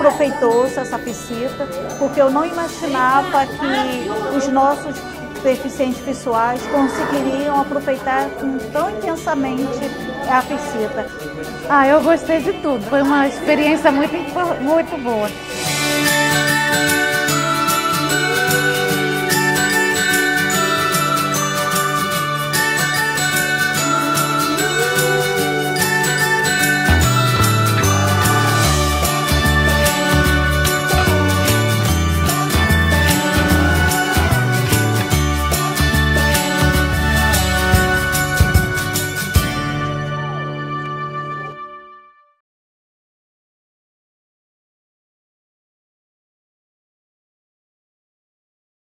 proveitoso essa visita, porque eu não imaginava que os nossos deficientes visuais conseguiriam aproveitar tão intensamente a visita. Eu gostei de tudo, foi uma experiência muito boa.